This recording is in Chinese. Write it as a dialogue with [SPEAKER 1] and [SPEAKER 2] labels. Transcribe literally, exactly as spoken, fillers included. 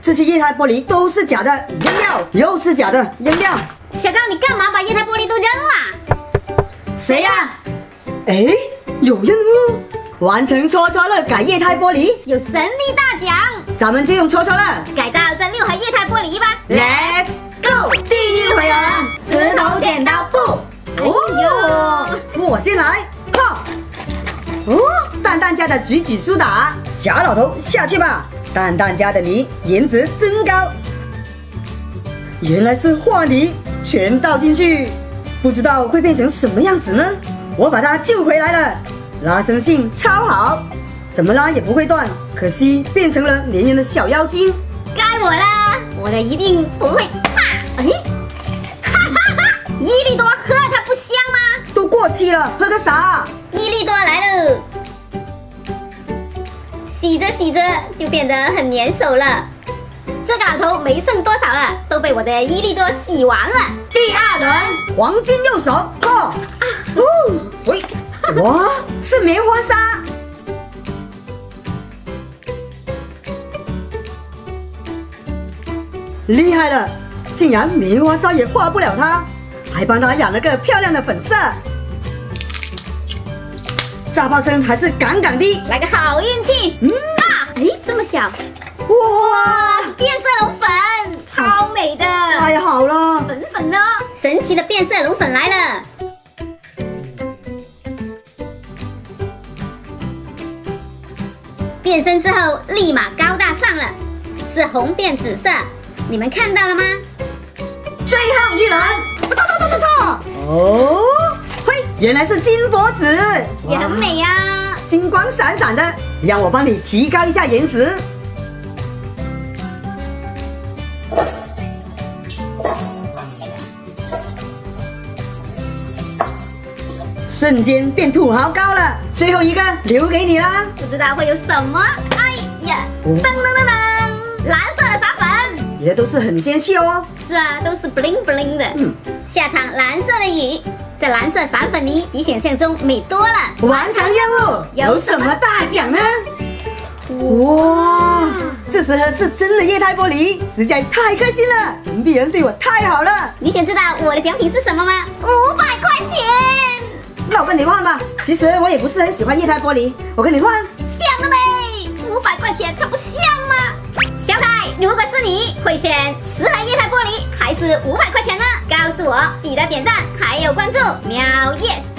[SPEAKER 1] 这些液态玻璃都是假的，扔掉，又是假的，扔掉。
[SPEAKER 2] 小高，你干嘛把液态玻璃都扔了？
[SPEAKER 1] 谁呀、啊？哎，有任务，完成戳戳乐改液态玻璃，
[SPEAKER 2] 有神秘大奖，
[SPEAKER 1] 咱们就用戳戳乐
[SPEAKER 2] 改造这六盒液态玻璃吧。
[SPEAKER 1] Let's go！ 第一回合，石头剪刀布。哦，我先来，哈！哦，蛋蛋家的举举苏打，贾老头下去吧。蛋蛋家的泥颜值真高，原来是化泥，全倒进去，不知道会变成什么样子呢？我把它救回来了，拉伸性超好，怎么拉也不会断，可惜变成了黏黏的小妖精。
[SPEAKER 2] 该我了，我的一定不会差。哎，哈哈哈！伊利多喝它不香吗？
[SPEAKER 1] 都过期了，喝个啥？
[SPEAKER 2] 伊利多来了。洗着洗着就变得很粘手了，这个老头没剩多少了，都被我的伊利多洗完了。
[SPEAKER 1] 第二轮黄金右手，哈！哦，喂，哇，是棉花砂。厉害了，竟然棉花砂也化不了它，还帮它染了个漂亮的粉色。炸炮声还是杠杠的，
[SPEAKER 2] 来个好运气！
[SPEAKER 1] 嗯
[SPEAKER 2] 啊，哎，这么小，哇，变色龙粉，超美的！
[SPEAKER 1] 太好了，
[SPEAKER 2] 粉粉哦，神奇的变色龙粉来了。变身之后立马高大上了，是红变紫色，你们看到了吗？
[SPEAKER 1] 最后一轮，不错不错不错！哦，嘿，原来是金箔纸，
[SPEAKER 2] 也很美呀、啊，
[SPEAKER 1] 金光闪闪的，让我帮你提高一下颜值。瞬间变土豪高了，最后一个留给你啦！
[SPEAKER 2] 不知道会有什么？哎呀，噔噔噔噔，蓝色的撒粉，
[SPEAKER 1] 也都是很仙气哦。
[SPEAKER 2] 是啊，都是 bling bling 的。嗯，下场蓝色的雨，这蓝色散粉泥比想象中美多了。
[SPEAKER 1] 完成任务，有什么大奖呢？哇，这十盒是真的液态玻璃，实在太开心了！隔壁人对我太好了。
[SPEAKER 2] 你想知道我的奖品是什么吗？五百块钱。
[SPEAKER 1] 那我跟你换吧。其实我也不是很喜欢液态玻璃，我跟你换。
[SPEAKER 2] 香了没？五百块钱，它不香吗？小凯，如果是你，会选十盒液态玻璃还是五百块钱呢？告诉我，记得点赞还有关注，喵 yes。